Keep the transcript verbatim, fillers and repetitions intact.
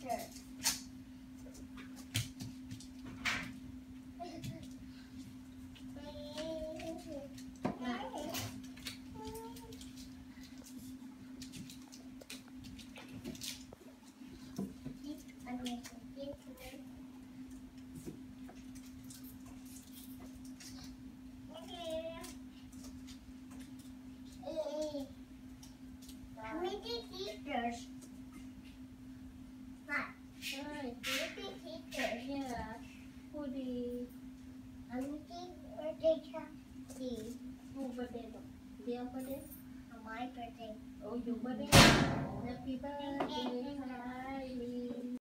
Committee teachers. Hi, committee teachers. Yeah. Who the? Committee teacher. The. Who birthday? Their birthday? My birthday. Oh, your birthday. Happy birthday.